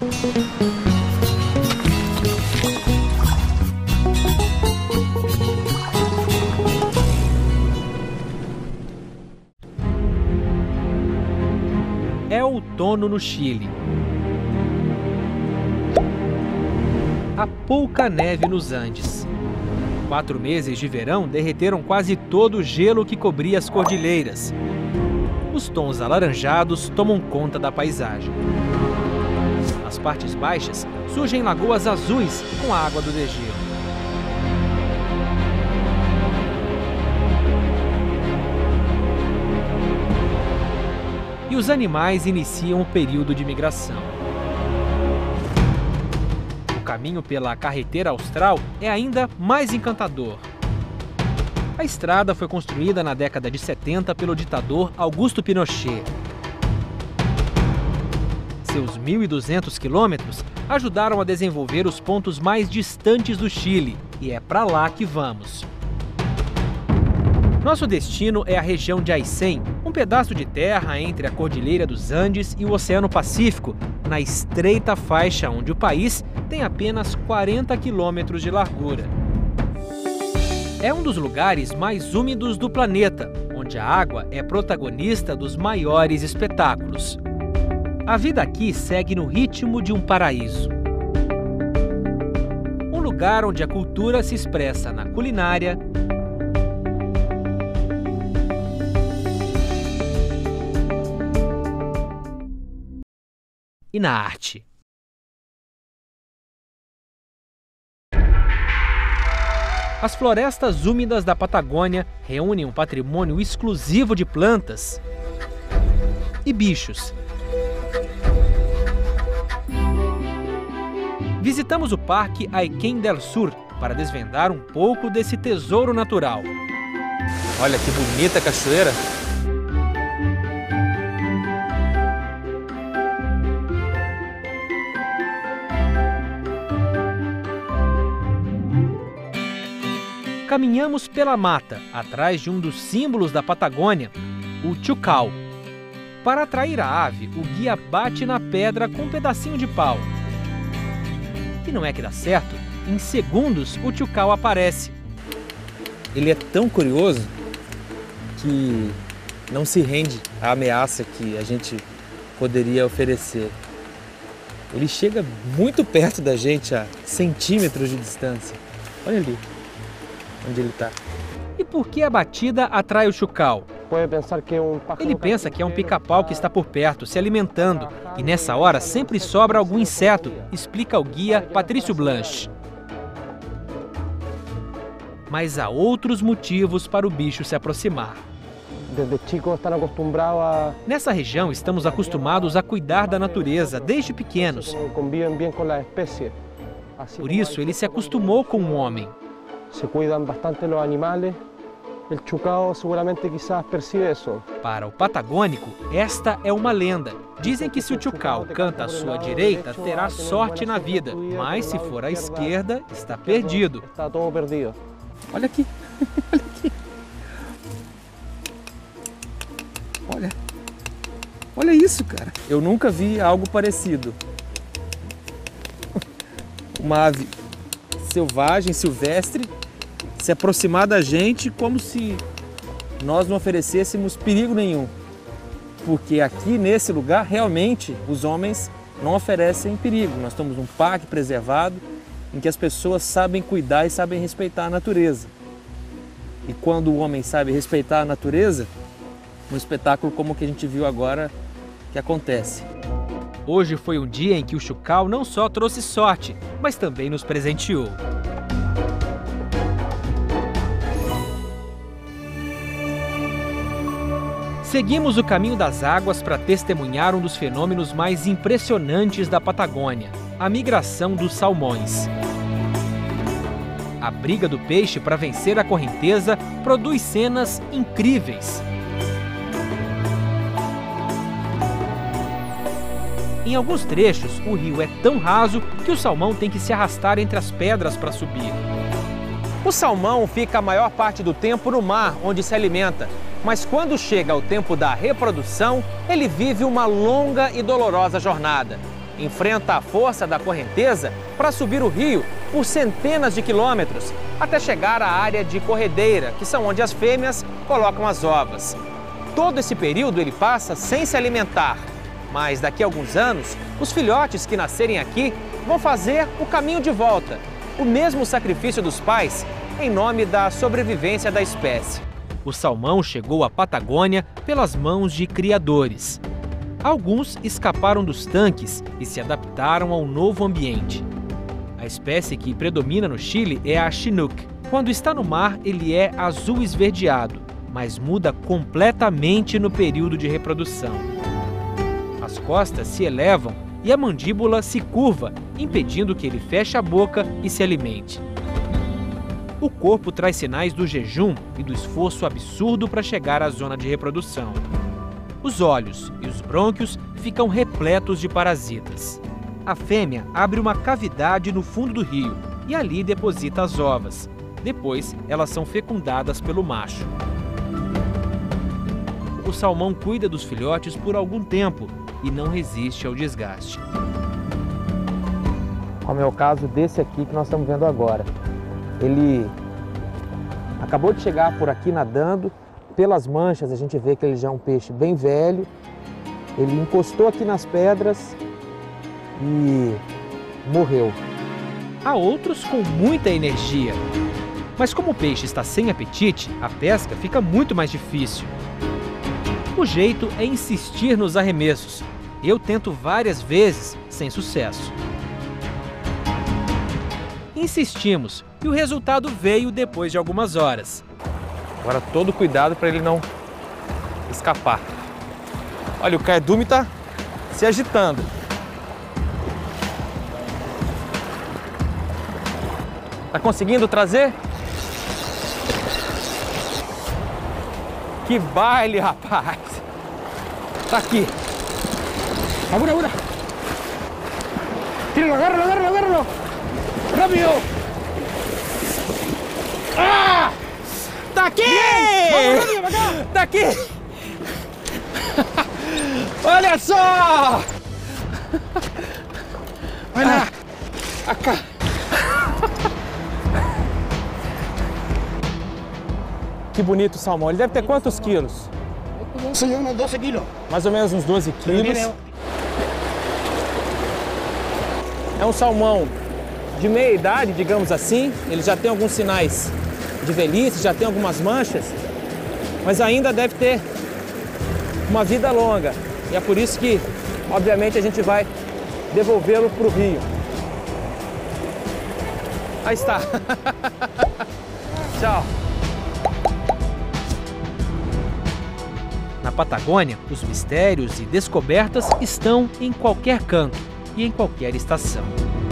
É outono no Chile. Há pouca neve nos Andes. 4 meses de verão derreteram quase todo o gelo que cobria as cordilheiras. Os tons alaranjados tomam conta da paisagem. Nas partes baixas surgem lagoas azuis com a água do degelo. E os animais iniciam o período de migração. O caminho pela carretera austral é ainda mais encantador. A estrada foi construída na década de 70 pelo ditador Augusto Pinochet. Seus 1.200 quilômetros ajudaram a desenvolver os pontos mais distantes do Chile, e é para lá que vamos. Nosso destino é a região de Aysén, um pedaço de terra entre a Cordilheira dos Andes e o Oceano Pacífico, na estreita faixa onde o país tem apenas 40 quilômetros de largura. É um dos lugares mais úmidos do planeta, onde a água é protagonista dos maiores espetáculos. A vida aqui segue no ritmo de um paraíso. Um lugar onde a cultura se expressa na culinária, e na arte. As florestas úmidas da Patagônia reúnem um patrimônio exclusivo de plantas e bichos. Visitamos o Parque Aysén del Sur para desvendar um pouco desse tesouro natural. Olha que bonita a cachoeira! Caminhamos pela mata, atrás de um dos símbolos da Patagônia, o chucal. Para atrair a ave, o guia bate na pedra com um pedacinho de pau. E não é que dá certo, em segundos o chucal aparece. Ele é tão curioso que não se rende à ameaça que a gente poderia oferecer. Ele chega muito perto da gente, a centímetros de distância. Olha ali onde ele está. E por que a batida atrai o chucal? Ele pensa que é um pica-pau que está por perto, se alimentando. E nessa hora sempre sobra algum inseto, explica o guia Patrício Blanche. Mas há outros motivos para o bicho se aproximar. Nessa região estamos acostumados a cuidar da natureza desde pequenos. Por isso ele se acostumou com o homem. Se cuidam bastante los animales, el chucao seguramente quizás percibe eso. Para o patagônico, esta é uma lenda. Dizem que se o chucal canta à sua direita, terá sorte na vida, mas se for à esquerda, está perdido. Está todo perdido. Olha aqui, olha aqui. Olha isso, cara. Eu nunca vi algo parecido. Uma ave selvagem, silvestre, se aproximar da gente como se nós não oferecêssemos perigo nenhum. Porque aqui nesse lugar, realmente, os homens não oferecem perigo. Nós estamos num parque preservado em que as pessoas sabem cuidar e sabem respeitar a natureza. E quando o homem sabe respeitar a natureza, um espetáculo como o que a gente viu agora que acontece. Hoje foi um dia em que o chucal não só trouxe sorte, mas também nos presenteou. Seguimos o caminho das águas para testemunhar um dos fenômenos mais impressionantes da Patagônia, a migração dos salmões. A briga do peixe para vencer a correnteza produz cenas incríveis. Em alguns trechos, o rio é tão raso que o salmão tem que se arrastar entre as pedras para subir. O salmão fica a maior parte do tempo no mar, onde se alimenta. Mas quando chega o tempo da reprodução, ele vive uma longa e dolorosa jornada. enfrenta a força da correnteza para subir o rio por centenas de quilômetros até chegar à área de corredeira, que são onde as fêmeas colocam as ovas. Todo esse período ele passa sem se alimentar, mas daqui a alguns anos, os filhotes que nascerem aqui vão fazer o caminho de volta, o mesmo sacrifício dos pais em nome da sobrevivência da espécie. O salmão chegou à Patagônia pelas mãos de criadores. Alguns escaparam dos tanques e se adaptaram ao novo ambiente. A espécie que predomina no Chile é a Chinook. Quando está no mar, ele é azul esverdeado, mas muda completamente no período de reprodução. As costas se elevam e a mandíbula se curva, impedindo que ele feche a boca e se alimente. O corpo traz sinais do jejum e do esforço absurdo para chegar à zona de reprodução. Os olhos e os brônquios ficam repletos de parasitas. A fêmea abre uma cavidade no fundo do rio e ali deposita as ovas. Depois, elas são fecundadas pelo macho. O salmão cuida dos filhotes por algum tempo e não resiste ao desgaste. Como é o caso desse aqui que nós estamos vendo agora. Ele acabou de chegar por aqui nadando. Pelas manchas a gente vê que ele já é um peixe bem velho. Ele encostou aqui nas pedras e morreu. Há outros com muita energia. Mas como o peixe está sem apetite, a pesca fica muito mais difícil. O jeito é insistir nos arremessos. Eu tento várias vezes, sem sucesso. Insistimos e o resultado veio depois de algumas horas. Agora todo cuidado para ele não escapar. Olha, o cardume está se agitando. Tá conseguindo trazer? Que baile, rapaz! Tá aqui. ¡Apura, apura! ¡Tíralo, agárralo, agárralo, agárralo! ¡Rápido! Ah! Tá aqui! Vamos, rápido, pra cá! Tá aqui! Olha só! Vai lá! Acá! Que bonito o salmão. Ele deve ter quantos quilos? Soy unos 12 kilos. Mais ou menos uns 12 quilos. É um salmão de meia idade, digamos assim. Ele já tem alguns sinais de velhice, já tem algumas manchas, mas ainda deve ter uma vida longa. E é por isso que, obviamente, a gente vai devolvê-lo para o rio. Aí está. Tchau. Na Patagônia, os mistérios e descobertas estão em qualquer canto e em qualquer estação.